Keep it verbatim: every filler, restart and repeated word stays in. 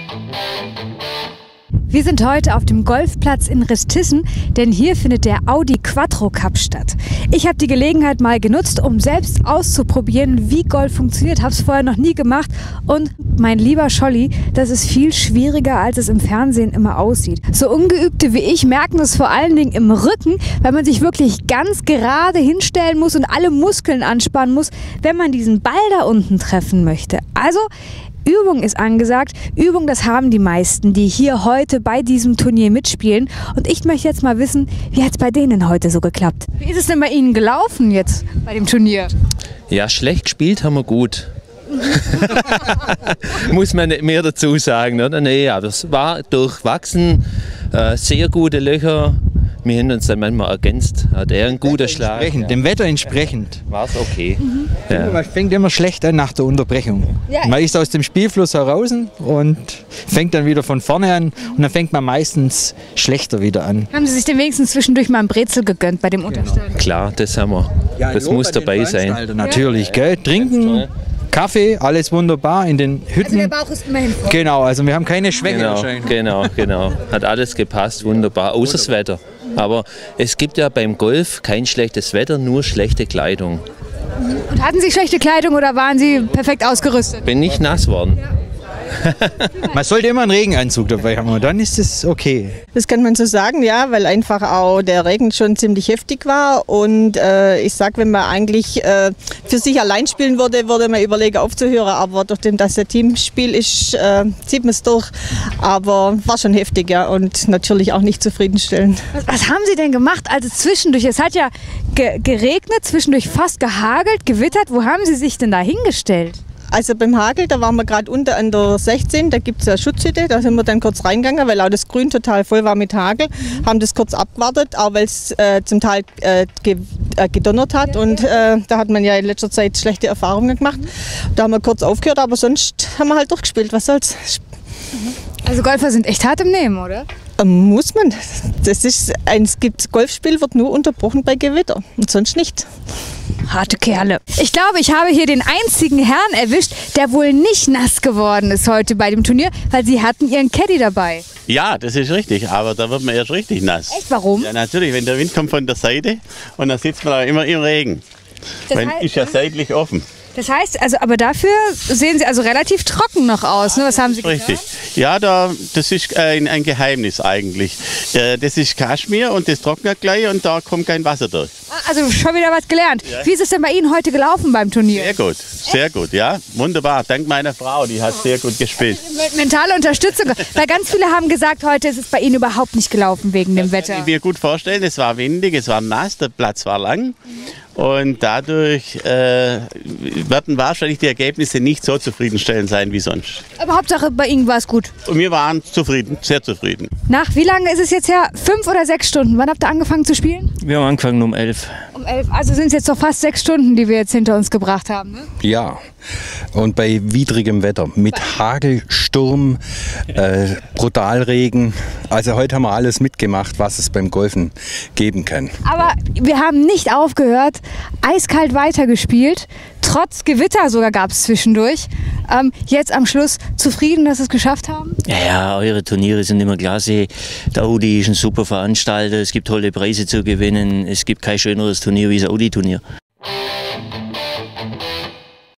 Wir sind heute auf dem Golfplatz in Ristissen, denn hier findet der Audi Quattro Cup statt. Ich habe die Gelegenheit mal genutzt, um selbst auszuprobieren, wie Golf funktioniert. Habe es vorher noch nie gemacht und mein lieber Scholli, das ist viel schwieriger, als es im Fernsehen immer aussieht. So Ungeübte wie ich merken das vor allen Dingen im Rücken, weil man sich wirklich ganz gerade hinstellen muss und alle Muskeln anspannen muss, wenn man diesen Ball da unten treffen möchte. Also Übung ist angesagt. Übung, das haben die meisten, die hier heute bei diesem Turnier mitspielen. Und ich möchte jetzt mal wissen, wie hat es bei denen heute so geklappt? Wie ist es denn bei Ihnen gelaufen jetzt bei dem Turnier? Ja, schlecht gespielt haben wir gut. Muss man nicht mehr dazu sagen, oder? Nee, aber es war durchwachsen, äh, sehr gute Löcher. Wir haben uns dann manchmal ergänzt. Hat er ein guter Schlag. Ja. Dem Wetter entsprechend. War es okay. Mhm. Ja. Man fängt immer schlecht an nach der Unterbrechung. Ja. Man ist aus dem Spielfluss heraus und fängt dann wieder von vorne an und dann fängt man meistens schlechter wieder an. Haben Sie sich denn wenigstens zwischendurch mal ein Brezel gegönnt bei dem genau. Unterstellen? Klar, das haben wir. Ja, das muss dabei sein. Natürlich, gell? Trinken. Kaffee, alles wunderbar in den Hütten. Also der Bauch ist immerhin voll. Genau, also wir haben keine Schwäche genau, wahrscheinlich. Genau, genau. Hat alles gepasst, wunderbar, außer das Wetter. Aber es gibt ja beim Golf kein schlechtes Wetter, nur schlechte Kleidung. Und hatten Sie schlechte Kleidung oder waren Sie perfekt ausgerüstet? Bin nicht nass worden. Ja. Man sollte immer einen Regenanzug dabei haben und dann ist es okay. Das kann man so sagen, ja, weil einfach auch der Regen schon ziemlich heftig war und äh, ich sag, wenn man eigentlich äh, für sich allein spielen würde, würde man überlegen aufzuhören, aber durch den, dass ein Teamspiel ist, äh, zieht man es durch, aber war schon heftig, ja, und natürlich auch nicht zufriedenstellend. Was, was haben Sie denn gemacht, als es zwischendurch, es hat ja ge geregnet, zwischendurch fast gehagelt, gewittert, wo haben Sie sich denn da hingestellt? Also beim Hagel, da waren wir gerade unter an der sechzehn, da gibt es eine Schutzhütte, da sind wir dann kurz reingegangen, weil auch das Grün total voll war mit Hagel, mhm. haben das kurz abgewartet, auch weil es äh, zum Teil äh, ge äh, gedonnert hat ja, und äh, da hat man ja in letzter Zeit schlechte Erfahrungen gemacht. Mhm. Da haben wir kurz aufgehört, aber sonst haben wir halt durchgespielt, was soll's. Mhm. Also Golfer sind echt hart im Nehmen, oder? Muss man. Das ist ein, es gibt, Golfspiel wird nur unterbrochen bei Gewitter und sonst nicht. Harte Kerle. Ich glaube, ich habe hier den einzigen Herrn erwischt, der wohl nicht nass geworden ist heute bei dem Turnier, weil Sie hatten Ihren Caddy dabei. Ja, das ist richtig, aber da wird man erst richtig nass. Echt, warum? Ja, natürlich, wenn der Wind kommt von der Seite und dann sitzt man da immer im Regen. Das heißt, ist ja seitlich offen. Das heißt, also, aber dafür sehen Sie also relativ trocken noch aus, ne? Was haben Sie gesagt? Richtig. Ja, da, das ist ein, ein Geheimnis eigentlich. Das ist Kaschmir und das trocknet gleich und da kommt kein Wasser durch. Also schon wieder was gelernt. Ja. Wie ist es denn bei Ihnen heute gelaufen beim Turnier? Sehr gut, sehr gut, ja. Wunderbar, dank meiner Frau, die hat sehr gut gespielt. Mentale Unterstützung, weil ganz viele haben gesagt, heute ist es bei Ihnen überhaupt nicht gelaufen wegen dem Wetter. Das kann ich mir gut vorstellen, es war windig, es war nass, der Platz war lang. Und dadurch äh, werden wahrscheinlich die Ergebnisse nicht so zufriedenstellend sein wie sonst. Aber Hauptsache bei Ihnen war es gut. Und wir waren zufrieden, sehr zufrieden. Nach wie lange ist es jetzt her? Fünf oder sechs Stunden? Wann habt ihr angefangen zu spielen? Wir haben angefangen um elf. Um elf, also sind es jetzt doch fast sechs Stunden, die wir jetzt hinter uns gebracht haben, ne? Ja, und bei widrigem Wetter, mit Hagel, Sturm, äh, Brutalregen. Also heute haben wir alles mitgemacht, was es beim Golfen geben kann. Aber wir haben nicht aufgehört, eiskalt weitergespielt, trotz Gewitter sogar gab es zwischendurch. Ähm, jetzt am Schluss zufrieden, dass wir es geschafft haben? Ja, ja, eure Turniere sind immer klasse. Der Audi ist ein super Veranstalter, es gibt tolle Preise zu gewinnen. Es gibt kein schöneres Turnier wie das Audi-Turnier.